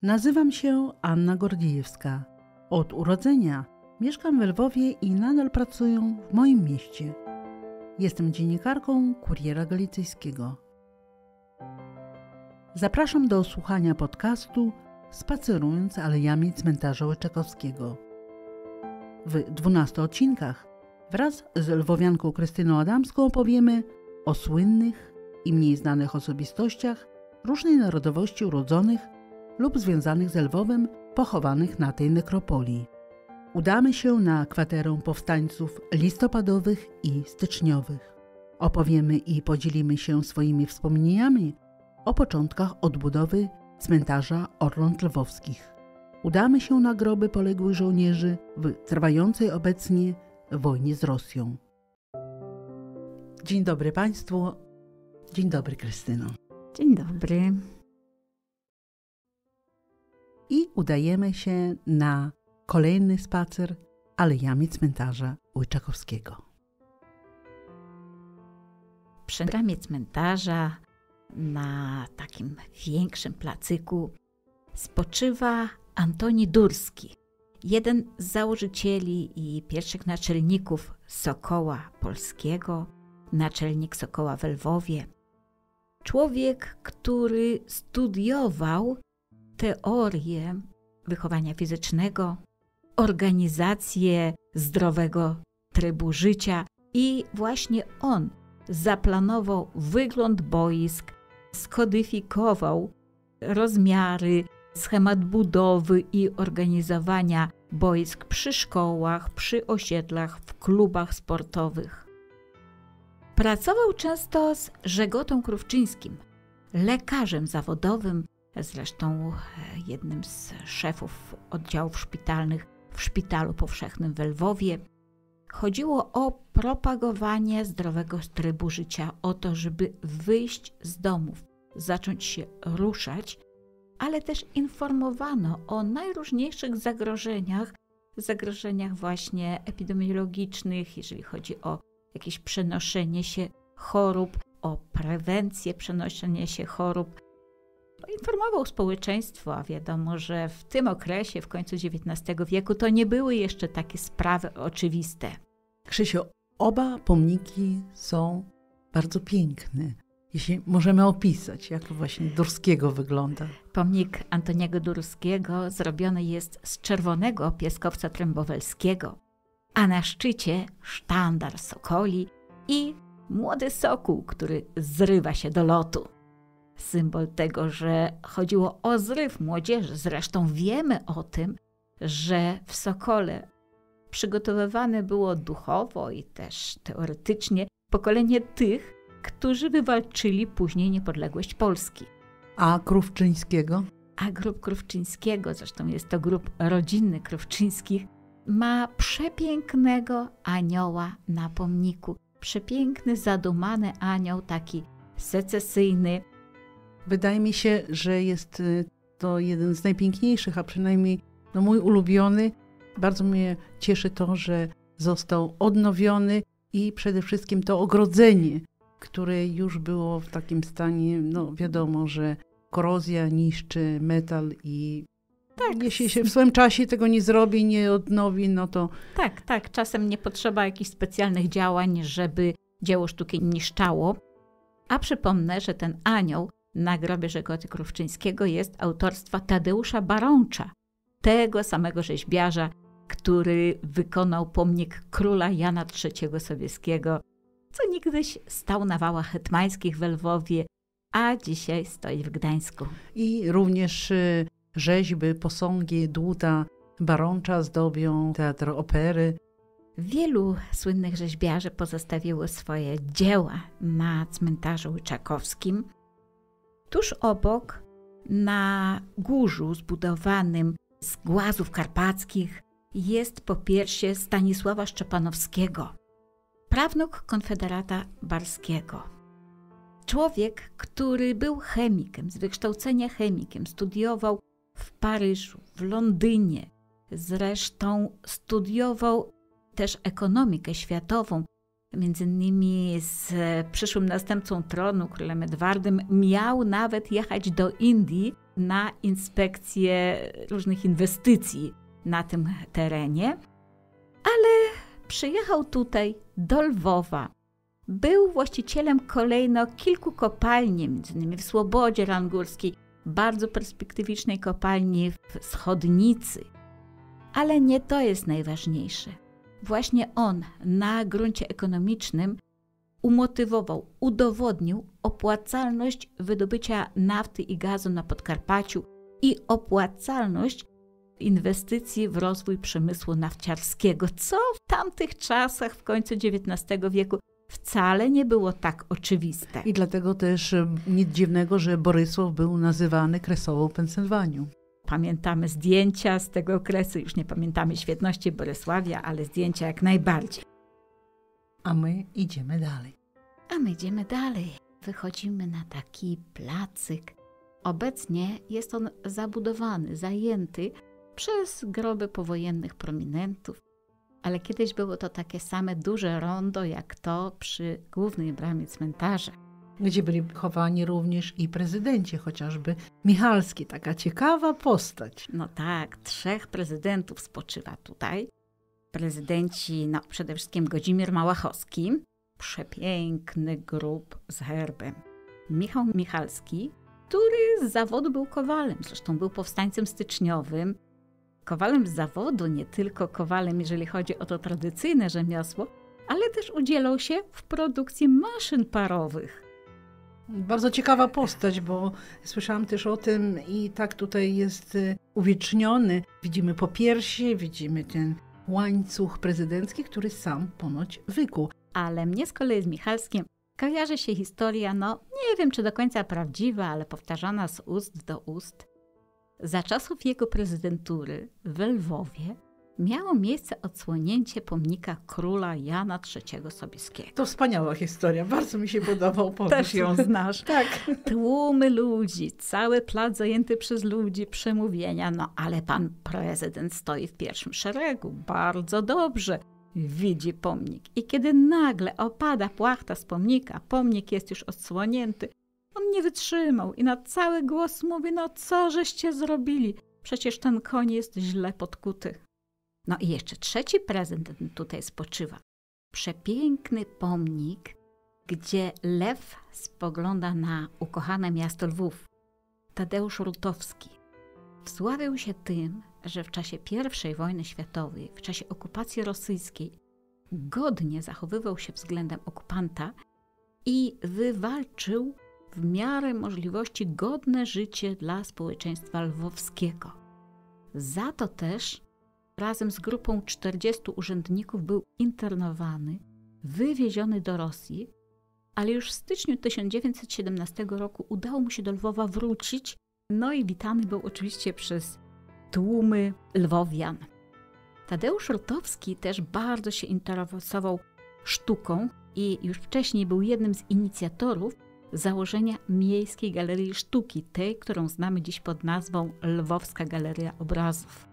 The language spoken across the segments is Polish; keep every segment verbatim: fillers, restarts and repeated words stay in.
Nazywam się Anna Gordiejewska. Od urodzenia mieszkam we Lwowie i nadal pracuję w moim mieście. Jestem dziennikarką Kuriera Galicyjskiego. Zapraszam do słuchania podcastu Spacerując alejami cmentarza Łyczakowskiego. W dwunastu odcinkach wraz z lwowianką Krystyną Adamską opowiemy o słynnych i mniej znanych osobistościach różnej narodowości urodzonych lub związanych z Lwowem, pochowanych na tej nekropolii. Udamy się na kwaterę powstańców listopadowych i styczniowych. Opowiemy i podzielimy się swoimi wspomnieniami o początkach odbudowy cmentarza Orląt Lwowskich. Udamy się na groby poległych żołnierzy w trwającej obecnie wojnie z Rosją. Dzień dobry Państwu. Dzień dobry Krystyno. Dzień dobry. I udajemy się na kolejny spacer alejami cmentarza Łyczakowskiego. Przy bramie cmentarza na takim większym placyku spoczywa Antoni Durski, jeden z założycieli i pierwszych naczelników Sokoła Polskiego, naczelnik Sokoła w Lwowie. Człowiek, który studiował teorię wychowania fizycznego, organizację zdrowego trybu życia i właśnie on zaplanował wygląd boisk, skodyfikował rozmiary, schemat budowy i organizowania boisk przy szkołach, przy osiedlach, w klubach sportowych. Pracował często z Żegotą Krówczyńskim, lekarzem zawodowym, zresztą jednym z szefów oddziałów szpitalnych w Szpitalu Powszechnym w Lwowie. Chodziło o propagowanie zdrowego trybu życia, o to, żeby wyjść z domów, zacząć się ruszać, ale też informowano o najróżniejszych zagrożeniach, zagrożeniach właśnie epidemiologicznych, jeżeli chodzi o jakieś przenoszenie się chorób, o prewencję przenoszenia się chorób. Informował społeczeństwo, a wiadomo, że w tym okresie, w końcu dziewiętnastego wieku, to nie były jeszcze takie sprawy oczywiste. Krzysiu, oba pomniki są bardzo piękne. Jeśli możemy opisać, jak właśnie Durskiego wygląda. Pomnik Antoniego Durskiego zrobiony jest z czerwonego pieskowca trębowelskiego, a na szczycie sztandar sokoli i młody sokół, który zrywa się do lotu. Symbol tego, że chodziło o zryw młodzieży. Zresztą wiemy o tym, że w Sokole przygotowywane było duchowo i też teoretycznie pokolenie tych, którzy wywalczyli później niepodległość Polski. A Krówczyńskiego? A grób Krówczyńskiego, zresztą jest to grób rodzinny Krówczyńskich, ma przepięknego anioła na pomniku. Przepiękny, zadumany anioł, taki secesyjny. Wydaje mi się, że jest to jeden z najpiękniejszych, a przynajmniej no, mój ulubiony. Bardzo mnie cieszy to, że został odnowiony i przede wszystkim to ogrodzenie, które już było w takim stanie, no wiadomo, że korozja niszczy metal i tak, jeśli się w swoim czasie tego nie zrobi, nie odnowi, no to... Tak, tak, czasem nie potrzeba jakichś specjalnych działań, żeby dzieło sztuki niszczało. A przypomnę, że ten anioł na grobie Żegoty Krówczyńskiego jest autorstwa Tadeusza Barącza, tego samego rzeźbiarza, który wykonał pomnik króla Jana trzeciego Sobieskiego, co niegdyś stał na wałach hetmańskich w Lwowie, a dzisiaj stoi w Gdańsku. I również y, rzeźby, posągi dłuta Barącza zdobią Teatr Opery. Wielu słynnych rzeźbiarzy pozostawiło swoje dzieła na cmentarzu łyczakowskim. Tuż obok, na górzu zbudowanym z głazów karpackich, jest popiersie Stanisława Szczepanowskiego, prawnuk konfederata barskiego. Człowiek, który był chemikiem, z wykształcenia chemikiem, studiował w Paryżu, w Londynie, zresztą studiował też ekonomikę światową, między innymi z przyszłym następcą tronu, królem Edwardem, miał nawet jechać do Indii, na inspekcję różnych inwestycji na tym terenie, ale przyjechał tutaj do Lwowa. Był właścicielem kolejno kilku kopalni, między innymi w Słobodzie Rangurskiej, bardzo perspektywicznej kopalni w Schodnicy. Ale nie to jest najważniejsze. Właśnie on na gruncie ekonomicznym umotywował, udowodnił opłacalność wydobycia nafty i gazu na Podkarpaciu i opłacalność inwestycji w rozwój przemysłu nafciarskiego, co w tamtych czasach, w końcu dziewiętnastego wieku, wcale nie było tak oczywiste. I dlatego też nic dziwnego, że Borysław był nazywany Kresową Pensylwanią. Pamiętamy zdjęcia z tego okresu, już nie pamiętamy świetności Bolesławia, ale zdjęcia jak najbardziej. A my idziemy dalej. A my idziemy dalej. Wychodzimy na taki placyk. Obecnie jest on zabudowany, zajęty przez groby powojennych prominentów, ale kiedyś było to takie same duże rondo, jak to przy głównej bramie cmentarza. Gdzie byli chowani również i prezydenci, chociażby Michalski, taka ciekawa postać. No tak, trzech prezydentów spoczywa tutaj. Prezydenci, no przede wszystkim Godzimierz Małachowski, przepiękny grób z herbem. Michał Michalski, który z zawodu był kowalem, zresztą był powstańcem styczniowym. Kowalem z zawodu, nie tylko kowalem, jeżeli chodzi o to tradycyjne rzemiosło, ale też udzielał się w produkcji maszyn parowych. Bardzo ciekawa postać, bo słyszałam też o tym i tak tutaj jest uwieczniony. Widzimy popiersie, widzimy ten łańcuch prezydencki, który sam ponoć wykuł. Ale mnie z kolei z Michalskim kojarzy się historia, no nie wiem czy do końca prawdziwa, ale powtarzana z ust do ust. Za czasów jego prezydentury w Lwowie miało miejsce odsłonięcie pomnika króla Jana trzeciego Sobieskiego. To wspaniała historia, bardzo mi się podobał pomysł. Też ją znasz. Tak. Tłumy ludzi, cały plac zajęty przez ludzi, przemówienia, no ale pan prezydent stoi w pierwszym szeregu, bardzo dobrze. Widzi pomnik i kiedy nagle opada płachta z pomnika, pomnik jest już odsłonięty, on nie wytrzymał i na cały głos mówi, no co żeście zrobili? Przecież ten koń jest źle podkuty. No i jeszcze trzeci prezydent tutaj spoczywa. Przepiękny pomnik, gdzie lew spogląda na ukochane miasto Lwów. Tadeusz Rutowski. Wsławił się tym, że w czasie pierwszej wojny światowej, w czasie okupacji rosyjskiej, godnie zachowywał się względem okupanta i wywalczył w miarę możliwości godne życie dla społeczeństwa lwowskiego. Za to też razem z grupą czterdziestu urzędników był internowany, wywieziony do Rosji, ale już w styczniu tysiąc dziewięćset siedemnastego roku udało mu się do Lwowa wrócić, no i witany był oczywiście przez tłumy lwowian. Tadeusz Rutowski też bardzo się interesował sztuką i już wcześniej był jednym z inicjatorów założenia Miejskiej Galerii Sztuki, tej, którą znamy dziś pod nazwą Lwowska Galeria Obrazów.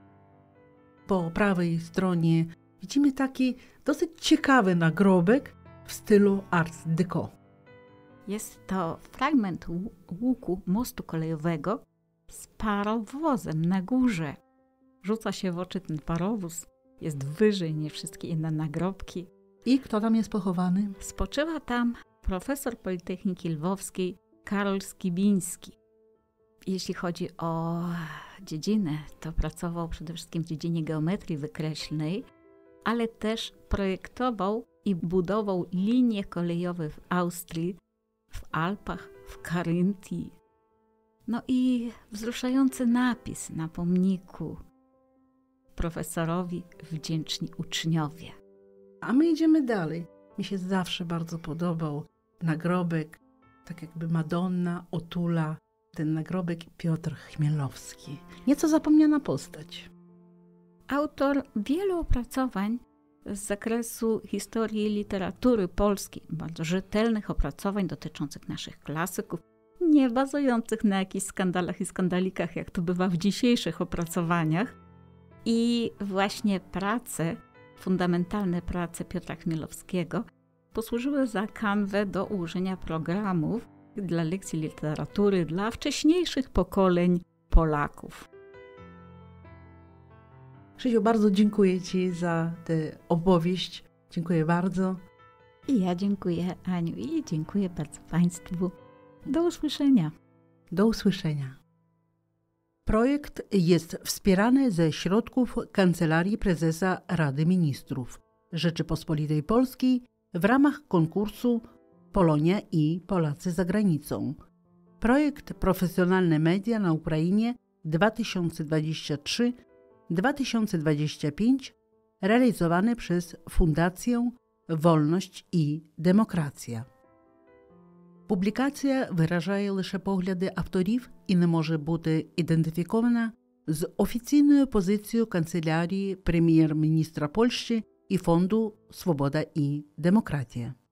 Po prawej stronie widzimy taki dosyć ciekawy nagrobek w stylu Art Deco. Jest to fragment łuku mostu kolejowego z parowozem na górze. Rzuca się w oczy ten parowóz, jest wyżej niż wszystkie inne nagrobki. I kto tam jest pochowany? Spoczywa tam profesor Politechniki Lwowskiej Karol Skibiński. Jeśli chodzi o dziedzinę, to pracował przede wszystkim w dziedzinie geometrii wykreślnej, ale też projektował i budował linie kolejowe w Austrii, w Alpach, w Karyntii. No i wzruszający napis na pomniku: profesorowi wdzięczni uczniowie. A my idziemy dalej. Mi się zawsze bardzo podobał nagrobek, tak jakby Madonna otula ten nagrobek Piotr Chmielowski. Nieco zapomniana postać. Autor wielu opracowań z zakresu historii i literatury polskiej, bardzo rzetelnych opracowań dotyczących naszych klasyków, nie bazujących na jakichś skandalach i skandalikach, jak to bywa w dzisiejszych opracowaniach. I właśnie prace, fundamentalne prace Piotra Chmielowskiego posłużyły za kanwę do ułożenia programów dla lekcji literatury dla wcześniejszych pokoleń Polaków. Krzysiu, bardzo dziękuję Ci za tę opowieść. Dziękuję bardzo. I ja dziękuję, Aniu, i dziękuję bardzo Państwu. Do usłyszenia. Do usłyszenia. Projekt jest wspierany ze środków Kancelarii Prezesa Rady Ministrów Rzeczypospolitej Polskiej w ramach konkursu Polonia i Polacy za granicą. Projekt Profesjonalne Media na Ukrainie dwa tysiące dwudziesty trzeci do dwa tysiące dwudziestego piątego realizowany przez Fundację Wolność i Демократія. Публікація виражає лише погляди авторів і не може бути ідентифікована з офіційною позицією Канцелярії прем'єр-міністра Польщі і Фонду «Свобода і демократія».